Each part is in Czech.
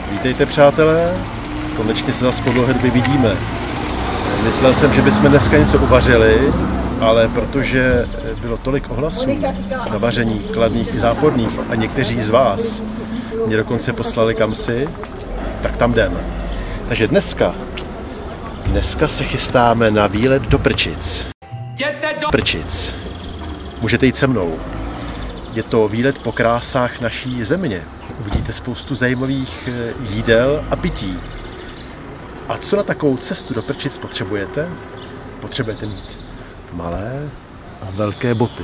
Vítejte, přátelé, konečně se zase po dlouhé době vidíme. Myslel jsem, že bychom dneska něco uvařili, ale protože bylo tolik ohlasů na vaření kladných i záporných a někteří z vás mě dokonce poslali kamsi, tak tam jdem. Takže dneska se chystáme na výlet do Prčic. Prčic. Můžete jít se mnou. Je to výlet po krásách naší země. Uvidíte spoustu zajímavých jídel a pití. A co na takovou cestu do Prčic potřebujete? Potřebujete mít malé a velké boty.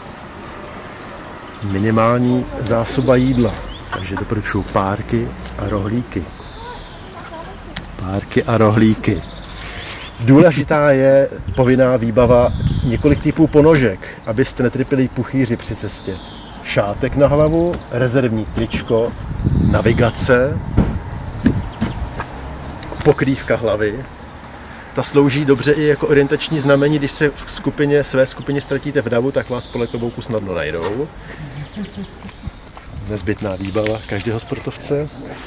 Minimální zásoba jídla. Takže doporučuji párky a rohlíky. Párky a rohlíky. Důležitá je povinná výbava několik typů ponožek, abyste netrpěli puchýři při cestě. Šátek na hlavu, rezervní tričko, navigace, pokrývka hlavy. Ta slouží dobře i jako orientační znamení, když se v své skupině ztratíte v davu, tak vás podle klobouku snadno najdou. Nezbytná výbava každého sportovce.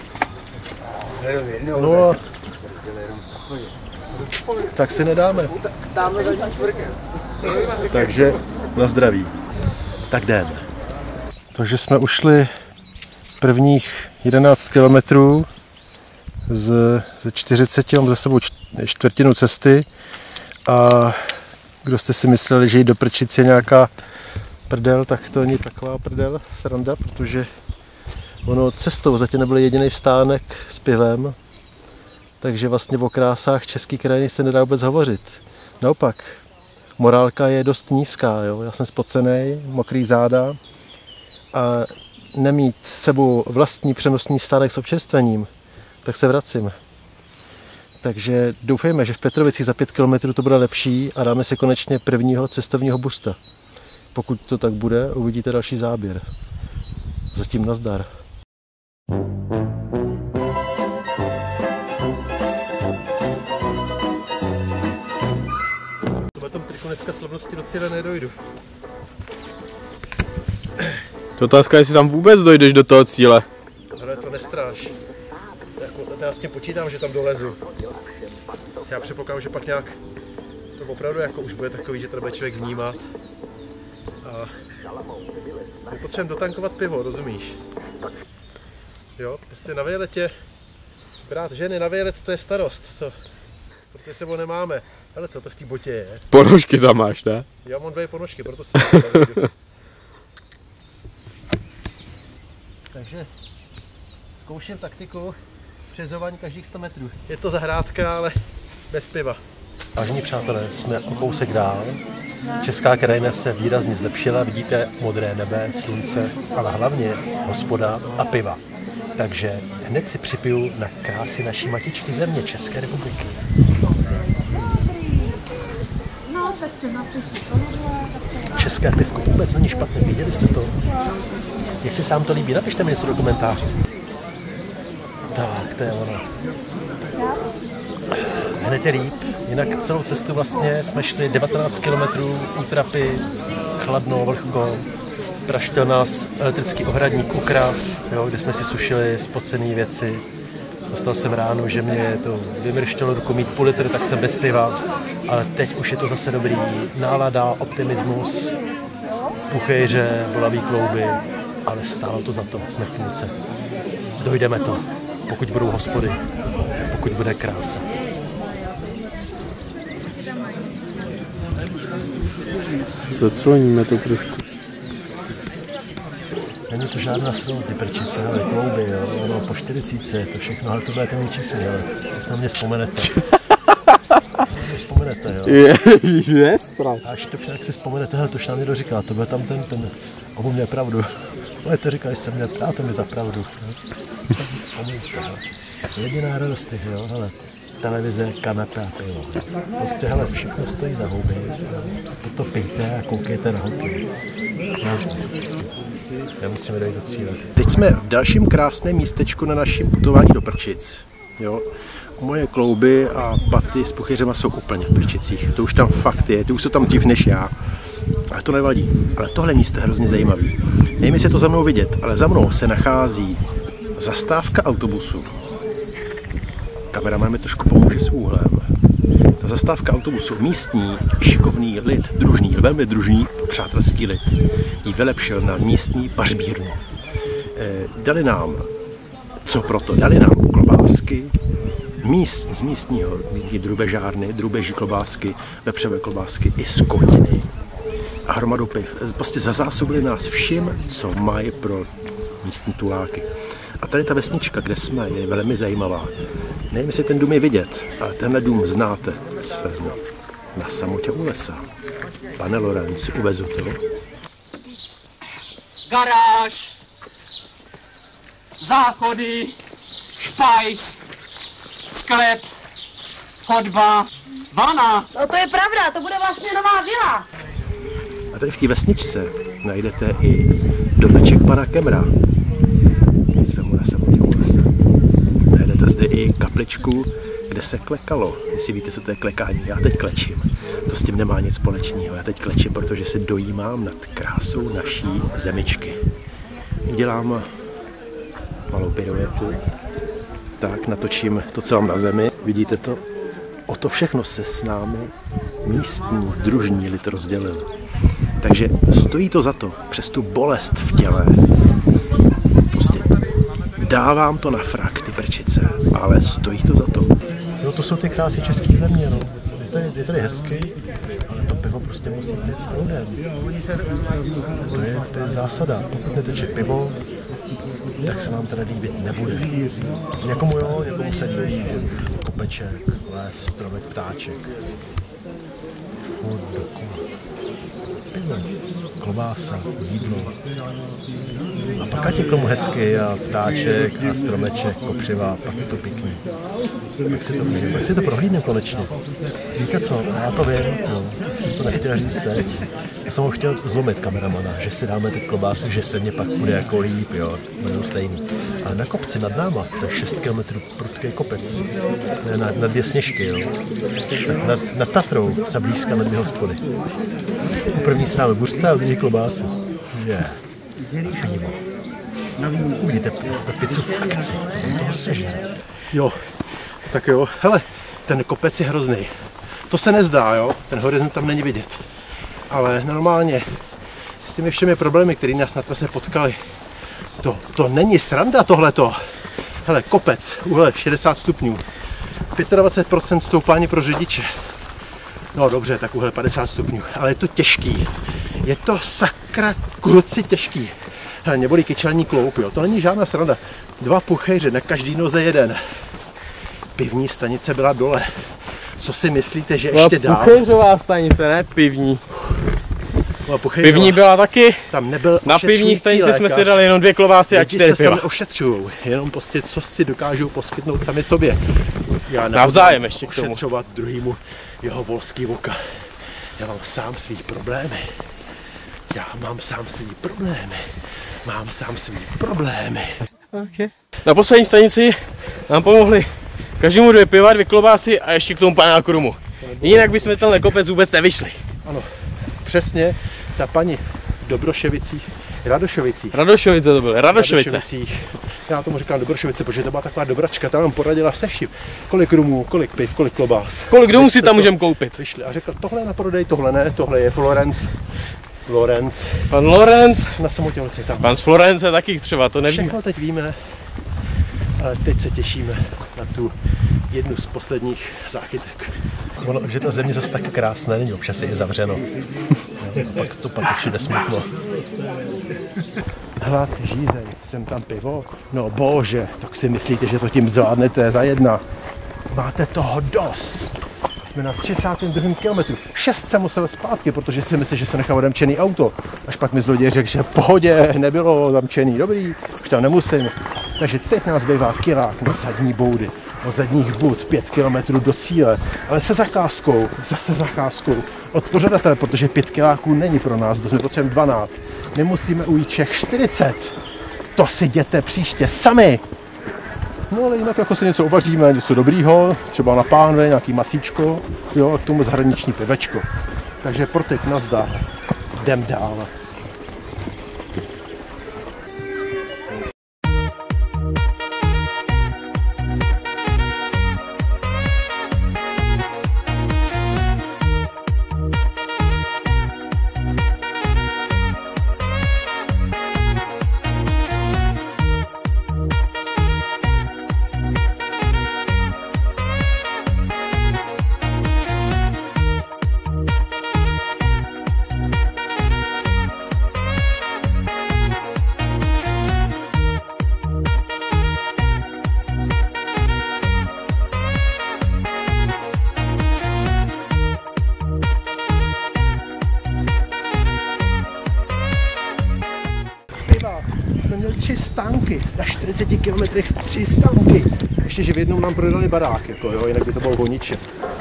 No a tak si nedáme. Takže na zdraví. Tak jdem. Takže jsme ušli prvních 11 kilometrů ze 40, mám za sebou čtvrtinu cesty a kdo jste si mysleli, že jít do Prčic je nějaká prdel, tak to není taková prdel, sranda, protože ono cestou zatím nebyl jediný stánek s pivem, takže vlastně o krásách české krajiny se nedá vůbec hovořit. Naopak, morálka je dost nízká, jo? Já jsem spocený, mokrý záda a nemít sebou vlastní přenosný stánek s občerstvením, tak se vracím. Takže doufejme, že v Petrovicích za 5 km to bude lepší a dáme si konečně prvního cestovního busta. Pokud to tak bude, uvidíte další záběr. Zatím nazdar. Na tom triku dneska slavnosti do cíle nedojdu. To otázka, jestli tam vůbec dojdeš do toho cíle. Ale to nestráš. Já s tím počítám, že tam dolezu. Já předpokládám, že pak nějak to opravdu jako už bude takový, že to bude člověk vnímat. A my potřebujeme dotankovat pivo, rozumíš? Jo, prostě na výletě brát ženy na výlet, to je starost. Protože sebou nemáme. Ale co to v té botě je? Ponožky tam máš, ne? Já mám 2 ponožky, proto si Takže zkouším taktiku přezování každých 100 metrů. Je to zahrádka, ale bez piva. Vážení přátelé, jsme o kousek dál. Česká krajina se výrazně zlepšila, vidíte modré nebe, slunce, ale hlavně hospoda a piva. Takže hned si připiju na krásy naší matičky země, České republiky. České pivko vůbec není špatné, viděli jste to? Jestli se vám to líbí, napište mi něco do komentářů. Tak, to je ono. Hned je líp, jinak celou cestu vlastně jsme šli 19 km útrapy, chladno, vlhko. Praštil nás elektrický ohradník u krav, jo, kde jsme si sušili spocené věci. Dostal jsem ráno, že mě to vymrštělo rukou mít půl litru, tak jsem bez piva. Ale teď už je to zase dobrý. Nálada, optimismus, puchejře, bolavý klouby, ale stálo to za to, jsme v půlce. Dojdeme to, pokud budou hospody, pokud bude krása. Zacloníme to trošku. Není to žádná slova, ty Prčice, ale klouby, jo, ono po 40, to všechno, ale to budete mít všechny, ale si na mě vzpomenete. Vzpomenete, jo. Je strach. Až to však si vzpomenete, hele, to už nám někdo říká, to byl tam ten, on měl pravdu. Ale to říkali jsem měl, a to mi za pravdu. Jediná radost, jo, hele, televize, kanapé a pivo. Prostě, hele, všechno stojí za houby. To pijte a koukejte na hokej. Nemusíme dojít do cíle. Teď jsme v dalším krásném místečku na našem putování do Prčic. Jo. Moje klouby a baty s puchyřema jsou úplně v Prčicích. To už tam fakt je, ty už jsou tam dřív než já. Ale to nevadí. Ale tohle místo je hrozně zajímavý. Nevím, jestli je to za mnou vidět, ale za mnou se nachází zastávka autobusu. Kameraman mi trošku pomůže s úhlem. Ta zastávka autobusu, místní šikovný lid, družný, velmi družný přátelský lid, ji vylepšil na místní pařbírnu. Dali nám, co proto? Dali nám klobásky, z místní drubežárny, drubeží klobásky, vepřové klobásky i z koniny. A hromadu piv. Prostě zazásobili nás vším, co mají pro místní tuláky. A tady ta vesnička, kde jsme, je velmi zajímavá. Nevím, jestli ten dům je vidět, ale tenhle dům znáte z filmu Na samotě u lesa. Pane Lorenz, uvezu to. Garáž, záchody, špajs, sklep, chodba, vana. No to je pravda, to bude vlastně nová vila. A tady v té vesničce najdete i domeček pana Kemra z filmu Na samotě u lesa. Najdete zde i kapličku, kde se klekalo. Jestli víte, co to je klekání, já teď klečím. To s tím nemá nic společného. Já teď klečím, protože se dojímám nad krásou naší zemičky. Udělám malou piruetu. Tak, natočím to, co mám na zemi. Vidíte to? O to všechno se s námi místní družní lid rozdělil. Takže stojí to za to, přes tu bolest v těle. Prostě dávám to na frak, ty prčice, ale stojí to za to. Jo, to jsou ty krásy české země, no. Je tady hezky, ale to pivo prostě musí jít s proudem. To je zásada. Pokud neteče pivo, tak se nám teda líbit nebude. Někomu jo, někomu se líbí kopeček, les, stromek, ptáček. Furt dokola. Pivo, klobása, jídlo. A pak ať je komu hezky a ptáček a stromeček, kopřiva, pak je to pěkný. Pak si to prohlídne konečně. Víte co, já to vím, no, jsem to nechtěl říct teď. Já jsem ho chtěl zlomit kameramana, že si dáme teď klobásu, že se mě pak bude jako líp, jo, budou stejný. Ale na kopci nad náma, to je 6 km prudký kopec, to je na 2 sněžky, jo. Nad Tatrou se blízká na 2 hospody. U první se dáme buřta a u druhý klobásu. Pivo. Uvidíte pizzu v akci, co tam toho sežene. Jo, tak jo, hele, ten kopec je hrozný. To se nezdá, jo, ten horizont tam není vidět. Ale normálně s těmi všemi problémy, které nás na trase potkali, to není sranda tohleto. Hele, kopec, úhled 60 stupňů, 25% stoupání pro řidiče. No dobře, tak úhled 50 stupňů, ale je to těžký. Je to sakra kruci těžký. Hele, mě bolí kyčelní kloup, jo, to není žádná sranda. 2 puchejře, na každý noze jeden. Pivní stanice byla dole. Co si myslíte, že ještě dál? Puchejřová stanice, ne pivní. Pivní byla taky. Tam nebyl na pivní stanici lékař. Jsme si dali jenom 2 klobásy a 4 piva. Lidi se ošetřujou, jenom prostě co si dokážou poskytnout sami sobě. Já navzájem ještě k tomu. Ošetřovat druhýmu jeho volský voka. Já mám sám svý problémy. Okay. Na poslední stanici nám pomohli každému 2 piva, 2 klobásy a ještě k tomu panáku rumu. Jinak bychom tenhle kopec vůbec nevyšli. Ano, přesně, ta paní Radošovice to byly, Radošovice. Já tomu říkám Dobrošovice, protože to byla taková dobračka, ta nám poradila se vším. Kolik rumů, kolik piv, kolik klobás. Kolik domů si tam můžeme koupit. Vyšli a řekl, tohle je na prodej, tohle ne, tohle je Lorenz. Pan Lorenz. Na samotě ulici tam. Pan z Florence taky třeba, to nevíme. Všechno teď víme, ale teď se těšíme na tu jednu z posledních záchytek. Ono, že ta země zase tak krásná není, občas je zavřeno. A pak je všude smutno. Hlad, žízeň, jsem tam pivo? No bože, tak si myslíte, že to tím zvládnete za 1. Máte toho dost. Jsme na 32. kilometru. 6 jsem musel zpátky, protože si myslel, že se nechá odemčený auto. Až pak mi zloděj řekl, že v pohodě, nebylo zamčený, dobrý, už tam nemusím. Takže teď nás bývá kilák na zadní boudy. Od zadních bud 5 km do cíle, ale se zakázkou, zase zakázkou od pořadatele, protože 5 kiláků není pro nás, to jsme potřebujeme 12. My musíme ujít všech 40. To si jděte příště sami. No ale jinak jako si něco uvaříme, něco dobrýho, třeba na pánve, nějaký masíčko, jo, a k tomu zahraniční pivečko. Takže pro teď nazdar, jdem dál. na 40 kilometrech 300 muky. Ještě, že v jednom nám prodali barák, jako jo, jinak by to bylo honiče.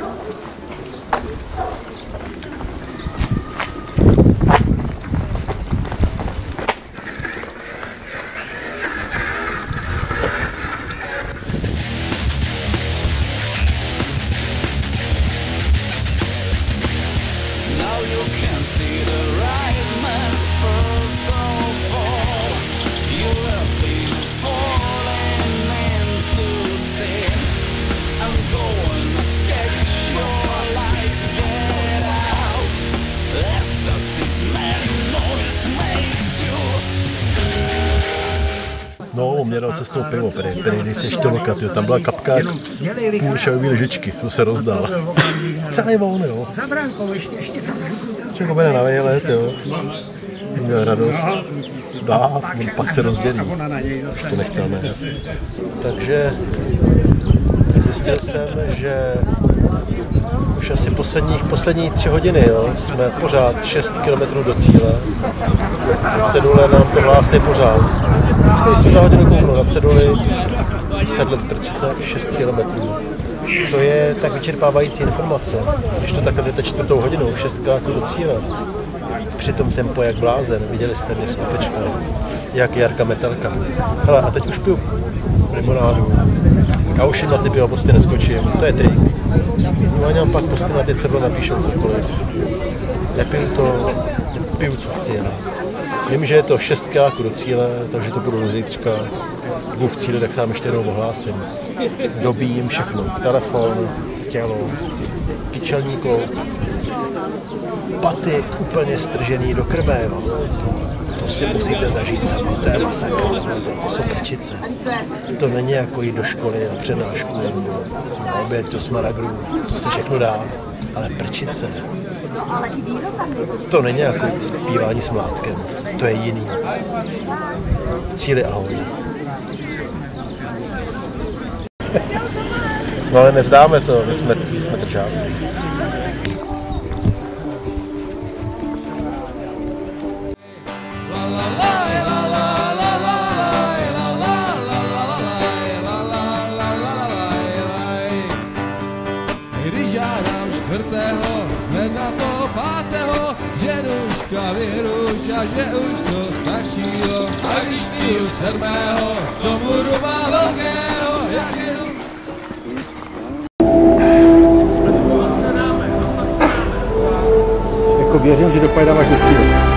No, mě dal cestou pivo, prý se štělokat, tam byla kapka jak půl šajový lžičky, to se rozdál. Celý volný, jo. Za bránkou ještě jsem Člověk bude na výlet, jo. Měl radost. Dá, pak se rozdělí. Už to nechtáme jíst. Takže zjistil jsem, že už asi poslední 3 hodiny, jo, jsme pořád 6 km do cíle. Na cedule nám to hlásí pořád. Vždycky, když se za hodinu kouknu na ceduli, sedlec prčice, 6 km. To je tak vyčerpávající informace, když to takhle jdete 4. hodinou, 6krát do cíle. Při tom tempo jak blázen, viděli jste mě z kopečka, jak Jarka Metelka. Hele, a teď už piju limonádu. A už jim na ty piva prostě neskočím, to je trik. No a nám pak prostě na ty cedlo napíšou cokoliv. Nepiju to, piju co chci jenom. Vím, že je to 6krát do cíle, takže to budu do zítřka. Jdu v cíli, tak sám ještě jednou ohlásím. Dobíjím všechno. Telefon, tělo, kyčelní kloup, paty úplně stržený do krve. Jo. To si musíte zažít sami, to je masakr, to jsou prčice. To není jako jít do školy na přednášku, na oběd do Smaragdu, to se všechno dá, ale prčice. To není jako zpívání s mlátkem, to je jiný. V cíli ahoj. No ale nevzdáme to, my jsme držáci. Když žádám 4., hned na to 5., že už klavíruš a že už to stačilo. A když piju 7., to budu má velkého, jak jenom. Jako věřím, že dopojedám až do cíle.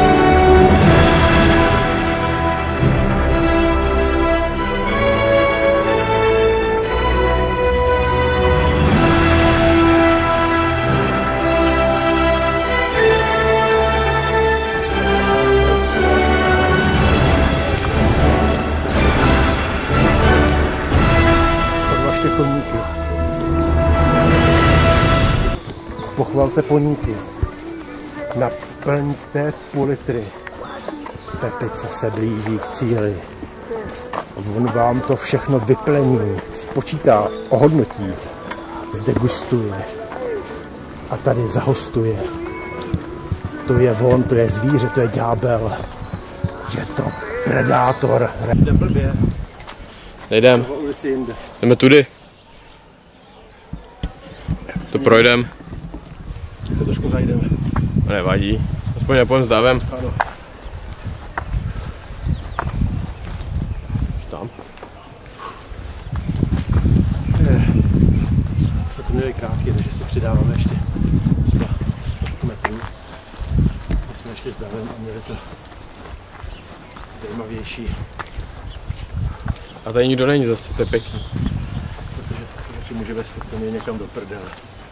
Koníky. Pochvalte poníky. Naplňte půl litry. Pepice se blíží k cíli. On vám to všechno vyplení, spočítá, ohodnotí, zdegustuje a tady zahostuje. To je on, to je zvíře, to je ďábel. Je to predátor. Jde blbě. Nejdem. Jdeme tudy. To projdem. Se trošku zajdeme. Nevadí. Aspoň nepojím s davem. Ano. Tam. Jsme tu měli krátky, takže se přidáváme ještě třeba 100 metrů. My jsme ještě s davem a měli to zajímavější. A tady nikdo není zase, to je pěkný. Protože si může vést to mě někam do prdele.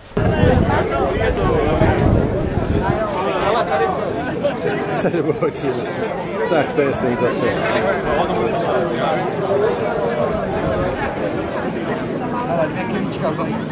Sedm hodin. Tak to je senzace. Ale 2 kilíčka za jízdu.